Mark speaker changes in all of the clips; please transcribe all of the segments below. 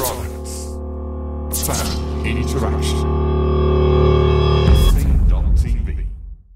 Speaker 1: Silence. Fan interaction. TV.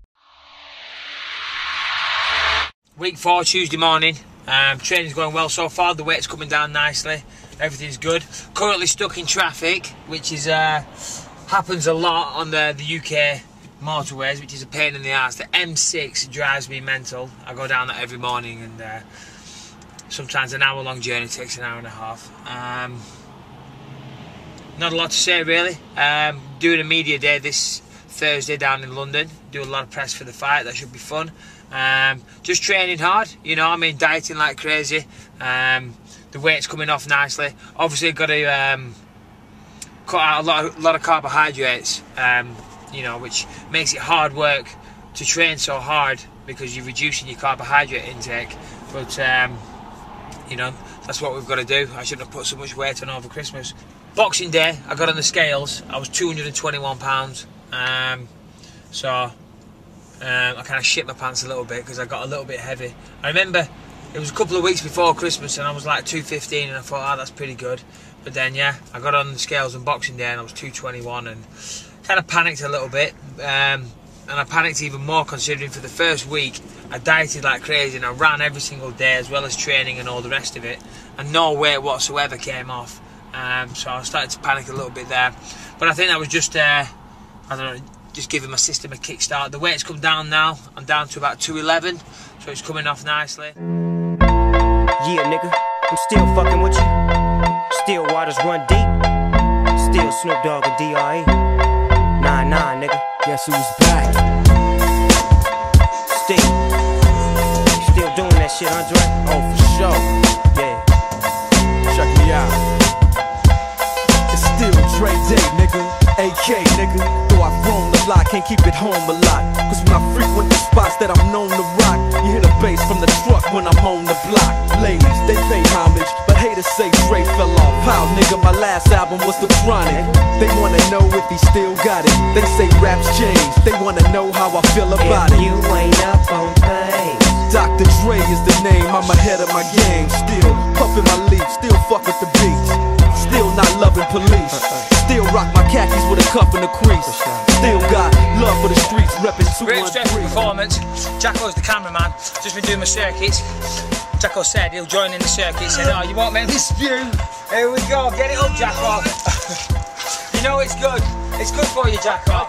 Speaker 2: Week 4, Tuesday morning. Training's going well so far. The weight's coming down nicely. Everything's good. Currently stuck in traffic, which is happens a lot on the UK motorways, which is a pain in the ass. The M6 drives me mental. I go down that every morning, and sometimes an hour-long journey takes an hour and a half. Not a lot to say really. Doing a media day this Thursday down in London. Do a lot of press for the fight. That should be fun. Just training hard, you know. I mean, dieting like crazy. The weight's coming off nicely. Obviously, got to cut out a lot of carbohydrates. You know, which makes it hard work to train so hard because you're reducing your carbohydrate intake. But you know, that's what we've got to do. I shouldn't have put so much weight on over Christmas. Boxing Day, I got on the scales. I was 221 pounds. So I kind of shit my pants a little bit because I got a little bit heavy. I remember it was a couple of weeks before Christmas and I was like 215, and I thought, oh, that's pretty good. But then, yeah, I got on the scales on Boxing Day and I was 221 and kind of panicked a little bit. And I panicked even more considering for the first week I dieted like crazy and I ran every single day as well as training and all the rest of it, and no weight whatsoever came off. So I started to panic a little bit there. But I think that was just, I don't know, just giving my system a kickstart. The weight's come down now. I'm down to about 211, so it's coming off nicely.
Speaker 3: Yeah, nigga, I'm still fucking with you. Still waters run deep. Still Snoop Dogg and D.R.E. Nah, nigga. Guess who's back? Still doing that shit, Andre? Oh, for sure. Yeah.
Speaker 4: Check me out. It's still Dre Day, nigga. AK, nigga. Though I've grown a lot, can't keep it home a lot. Cause when I frequent the spots that I'm known to rock, you hear the bass from the truck when I'm on the block. Ladies, they pay homage, but haters say Dre fell off. How, nigga, my last album was The Chronic. They wanna know if he still got it. They say raps change, they wanna know how I feel about it.
Speaker 3: You ain't up on pace.
Speaker 4: Dr. Dre is the name, I'm ahead of my game. Still puffin' my leaf, still fuck with the beats. Still not loving police. Still rock my khakis with a cuff in the crease. Still got love for the streets, reppin' 213.
Speaker 2: Great stressful performance. Jacko's the cameraman. Just been doing my circuits. Jacko said he'll join in the circuit. He said, oh, you won't make this view. Here we go. Get it up, Jacko. You know it's good. It's good for you, Jacko.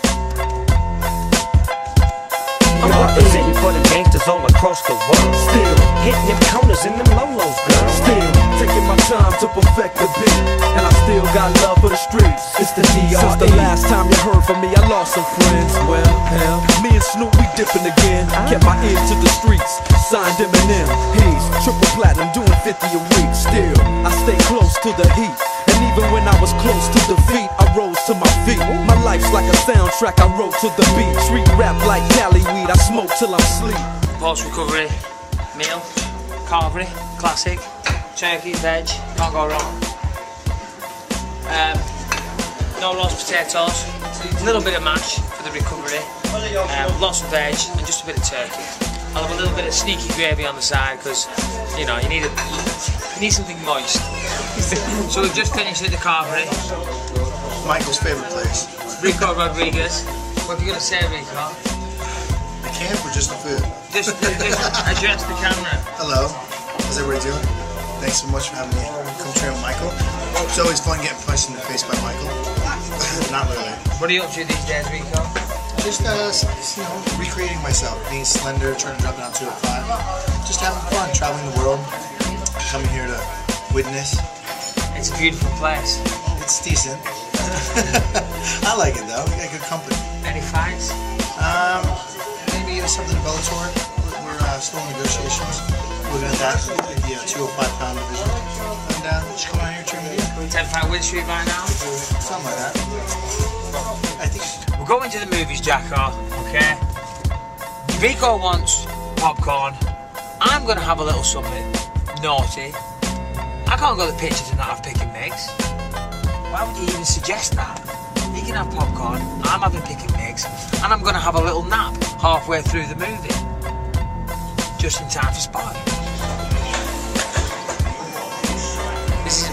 Speaker 3: I'm representing for the gangsters all across the world.
Speaker 4: Still
Speaker 3: hitting them corners in them lolos, girl.
Speaker 4: Still taking my time to perfect the beat, and I still got love for the streets. It's the D.R.E. Since the last time you heard from me, I lost some friends. Well, hell, me and Snoop, we dipping again. Kept my ear to the streets, signed Eminem. He's triple platinum, doing 50 a week. Still, I stay close to the heat. And even when I was close to defeat, I rose to my feet. My life's like a soundtrack, I wrote to the beat. Street rap like Cali weed, I smoke till I'm asleep.
Speaker 2: Post-recovery meal, carvery, classic, turkey, veg, can't go wrong. No roast potatoes, a little bit of mash for the recovery, lots of veg and just a bit of turkey. I'll have a little bit of sneaky gravy on the side because, you know, you need something moist. So we've just finished at the carvery.
Speaker 5: Michael's favorite place.
Speaker 2: Rico Rodriguez. What are you going to say, Rico?
Speaker 5: The camp or just the food?
Speaker 2: Just address the camera.
Speaker 5: Hello. How's everybody doing? Thanks so much for having me come train with Michael. It's always fun getting punched in the face by Michael. Not really.
Speaker 2: What are you up to these days, Rico?
Speaker 5: Just, you know, recreating myself. Being slender, trying to drop down 205. Just having fun, traveling the world. Coming here to witness.
Speaker 2: It's a beautiful place.
Speaker 5: It's decent. I like it though. We got good company.
Speaker 2: Any fights?
Speaker 5: Maybe something Bellator. We're still in negotiations. Looking at that, the 205-pound division. And just come out here and train with you.
Speaker 2: 10-fight win streak right now?
Speaker 5: Something like that. I think.
Speaker 2: We're going to the movies, Jacko. Okay. Rico wants popcorn. I'm gonna have a little something naughty. I can't go to the pictures and not have pick and mix. Why would you even suggest that? You can have popcorn, I'm having pick and mix, and I'm going to have a little nap halfway through the movie. Just in time for sparring. This is a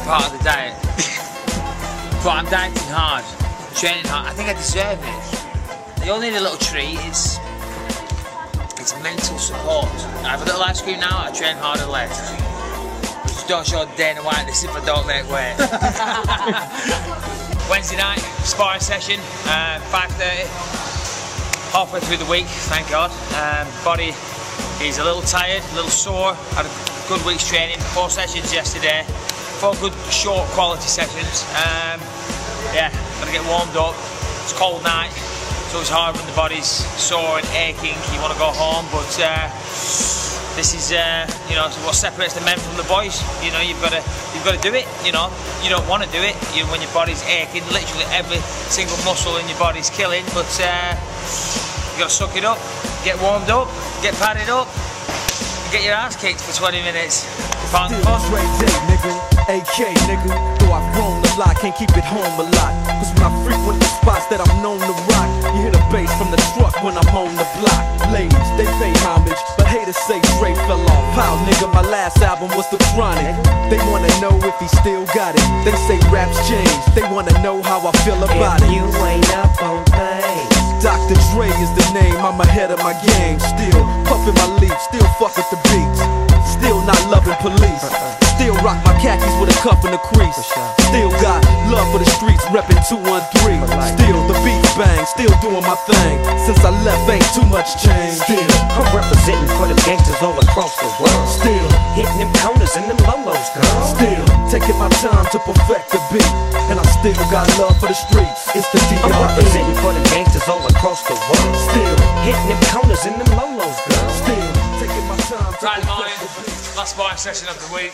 Speaker 2: part of the diet. But I'm dieting hard, training hard. I think I deserve it. You only need a little treat. It's mental support. I have a little ice cream now. I train harder later. Just don't show Dana White this if I don't make weight. Wednesday night sparring session, 5:30. Halfway through the week, thank God. Body is a little tired, a little sore. Had a good week's training. 4 sessions yesterday. 4 good short quality sessions. Yeah, gotta get warmed up. It's a cold night, so it's hard when the body's sore and aching. You want to go home, but this is you know, what separates the men from the boys. You know, you've got to do it. You know, you don't want to do it when your body's aching. Literally every single muscle in your body's killing, but you got to suck it up, get warmed up, get padded up, and get your ass kicked for 20 minutes. Pound the fun.
Speaker 4: AK nigga, though I've grown a lot, can't keep it home a lot. Cause when I frequent the spots that I'm known to rock, you hear the bass from the truck when I'm on the block. Ladies, they pay homage, but haters say Dre fell off. How nigga, my last album was The Chronic. They wanna know if he still got it. They say raps change, they wanna know how I feel about it.
Speaker 3: You ain't up on things.
Speaker 4: Dr. Dre is the name, I'm ahead of my game. Still puffin' my leaf, still fuck with the beats. Still not loving police. Still rock my khakis with a cuff and a crease. Still got love for the streets, reppin' 213. Still the beats bang, still doing my thing. Since I left, ain't too much change. Still
Speaker 3: I'm representing for the gangsters all across the world.
Speaker 4: Still
Speaker 3: hitting them corners and them lolos, girl.
Speaker 4: Still taking my time to perfect the beat, and I still got love for the streets. It's the DRE.
Speaker 3: I'm representing for the gangsters all across the world.
Speaker 4: Still
Speaker 3: hitting them corners and them lolos, girl.
Speaker 4: Still taking my time to
Speaker 2: Friday morning,
Speaker 4: perfect the beat.
Speaker 2: last sparring session of the week.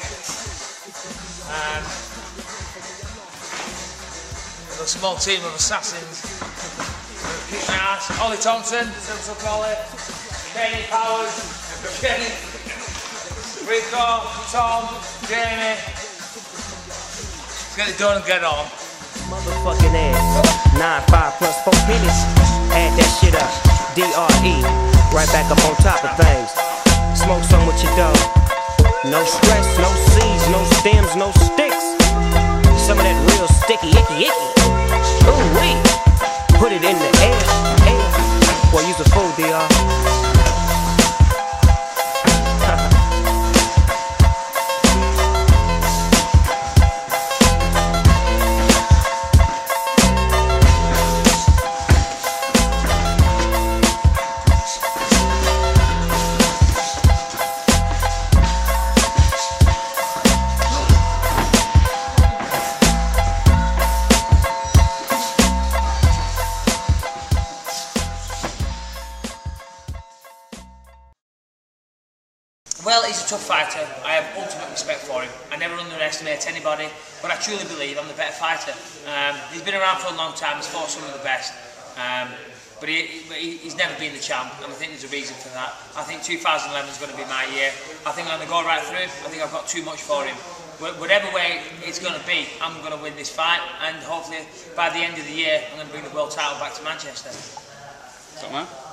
Speaker 2: With a small team of assassins. Kick my ass. Ollie Thompson, Silver Collie, Kenny Powers, Kenny, Rico, Tom, Jamie. Get it done and get on.
Speaker 3: Motherfucking ass. 9-5 plus 4 minutes. Add that shit up. DRE. Right back up on top of things. Smoke some with your dog. No stress, no seeds, no stems, no sticks. Some of that real sticky, icky. Ooh wee. Put it in the air. Boy, use a fool, DR.
Speaker 2: Well, he's a tough fighter. I have ultimate respect for him. I never underestimate anybody, but I truly believe I'm the better fighter. He's been around for a long time, he's fought some of the best, but he's never been the champ, and I think there's a reason for that. I think 2011 is going to be my year. I think I'm going to go right through. I think I've got too much for him. Whatever way it's going to be, I'm going to win this fight, and hopefully by the end of the year, I'm going to bring the world title back to Manchester.
Speaker 6: Top man.